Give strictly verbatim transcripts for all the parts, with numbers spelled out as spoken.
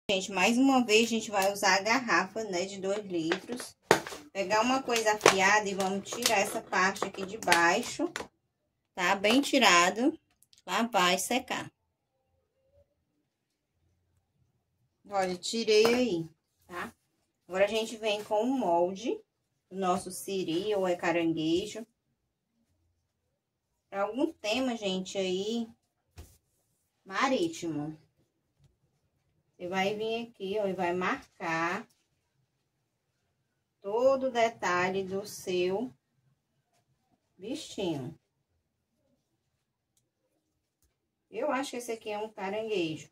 Gente, mais uma vez, a gente vai usar a garrafa, né, de dois litros. Pegar uma coisa afiada e vamos tirar essa parte aqui de baixo, tá? Bem tirado. Lavar e secar. Olha, tirei aí, tá? Agora, a gente vem com o molde do nosso siri ou é caranguejo. Para algum tema, gente, aí, marítimo. Você vai vir aqui, ó, e vai marcar todo o detalhe do seu bichinho. Eu acho que esse aqui é um caranguejo.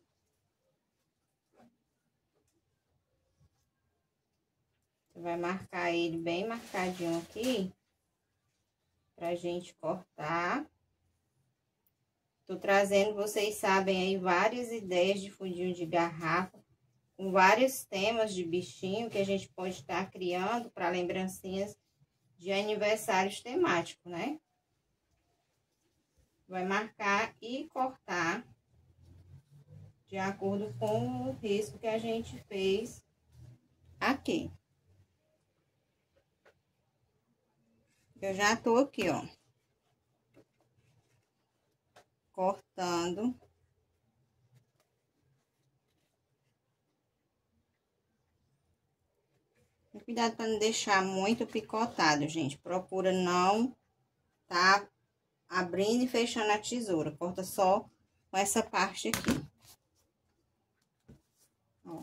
Você vai marcar ele bem marcadinho aqui, pra gente cortar. Tô trazendo, vocês sabem aí, várias ideias de fundinho de garrafa, com vários temas de bichinho que a gente pode estar criando para lembrancinhas de aniversários temáticos, né? Vai marcar e cortar de acordo com o risco que a gente fez aqui. Eu já tô aqui, ó, cortando. Cuidado para não deixar muito picotado, gente. Procura não tá abrindo e fechando a tesoura. Corta só com essa parte aqui. Ó.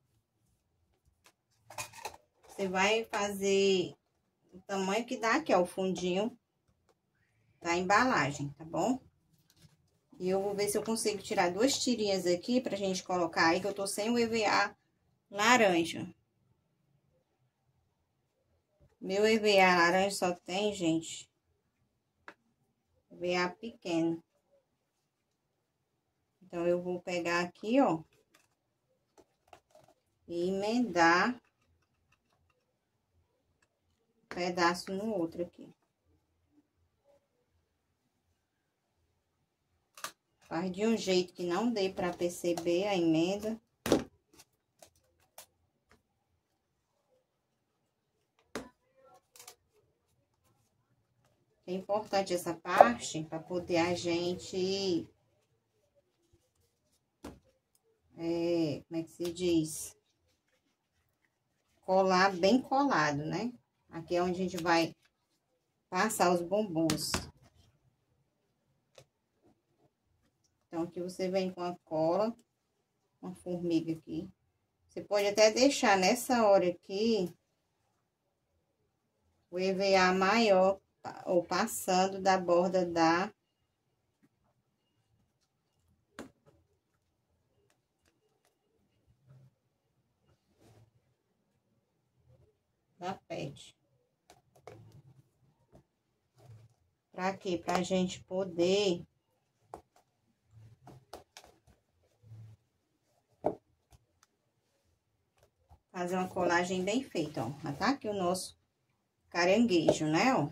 Você vai fazer o tamanho que dá aqui, ó, o fundinho da embalagem, tá bom? E eu vou ver se eu consigo tirar duas tirinhas aqui pra gente colocar aí, que eu tô sem o E V A laranja. Meu E V A laranja só tem, gente, E V A pequeno. Então, eu vou pegar aqui, ó, e emendar um pedaço no outro aqui. Faz de um jeito que não dê pra perceber a emenda. É importante essa parte para poder a gente, é, como é que se diz? Colar bem colado, né? Aqui é onde a gente vai passar os bombons. Então, aqui você vem com a cola, uma formiga aqui. Você pode até deixar nessa hora aqui o E V A maior, ou passando da borda da da pet. Pra quê? Pra gente poder fazer uma colagem bem feita, ó. Já tá aqui o nosso caranguejo, né, ó.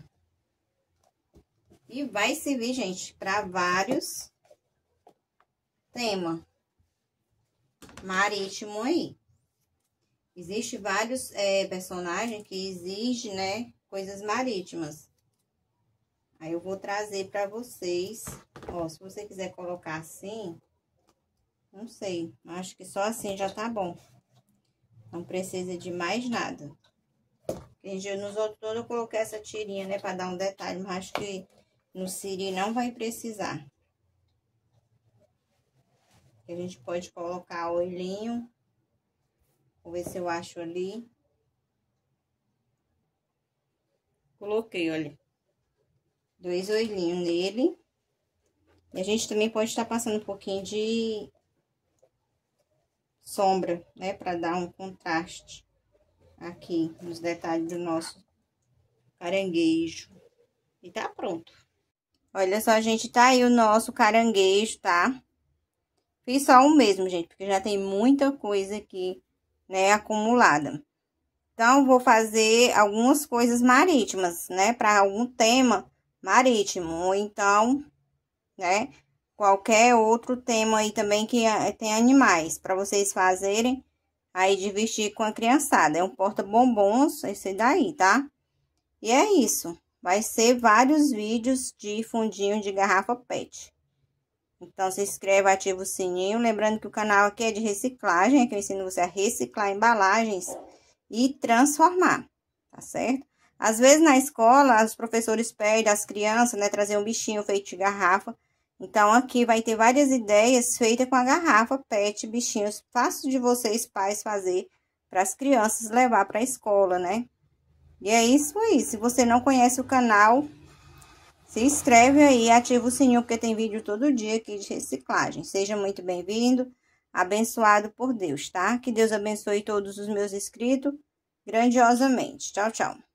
E vai servir, gente, para vários temas marítimo aí. Existe vários é, personagens que exigem, né, coisas marítimas. Aí eu vou trazer para vocês, ó, se você quiser colocar assim, não sei, acho que só assim já tá bom. Não precisa de mais nada. Porque nos outros todos eu coloquei essa tirinha, né, para dar um detalhe, mas acho que no siri não vai precisar. A gente pode colocar olhinho. Vou ver se eu acho ali. Coloquei, olha. Dois olhinhos nele. E a gente também pode estar passando um pouquinho de sombra, né? Pra dar um contraste aqui nos detalhes do nosso caranguejo. E tá pronto. Olha só, gente, tá aí o nosso caranguejo, tá? Fiz só o mesmo, gente, porque já tem muita coisa aqui, né, acumulada. Então, vou fazer algumas coisas marítimas, né, para algum tema marítimo. Ou então, né, qualquer outro tema aí também que tem animais, para vocês fazerem aí de vestir com a criançada. É um porta-bombons, esse daí, tá? E é isso. Vai ser vários vídeos de fundinho de garrafa pet. Então, se inscreva, ativa o sininho. Lembrando que o canal aqui é de reciclagem, é que eu ensino você a reciclar embalagens e transformar, tá certo? Às vezes, na escola, os professores pedem às crianças, né, trazer um bichinho feito de garrafa. Então, aqui vai ter várias ideias feitas com a garrafa pet, bichinhos fácil de vocês, pais, fazer para as crianças levar para a escola, né? E é isso aí. Se você não conhece o canal, se inscreve aí, ativa o sininho, porque tem vídeo todo dia aqui de reciclagem. Seja muito bem-vindo, abençoado por Deus, tá? Que Deus abençoe todos os meus inscritos grandiosamente. Tchau, tchau.